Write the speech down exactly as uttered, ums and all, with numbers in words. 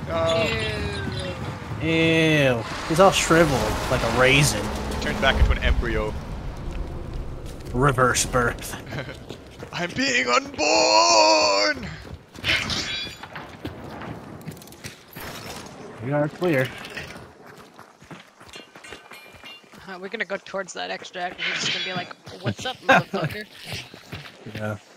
No. Ew. Ew. He's all shriveled like a raisin. He turned back into an embryo. Reverse birth. I'm being unborn! We are clear. Uh, we're gonna go towards that extract and we're just gonna be like, what's up, motherfucker? Yeah.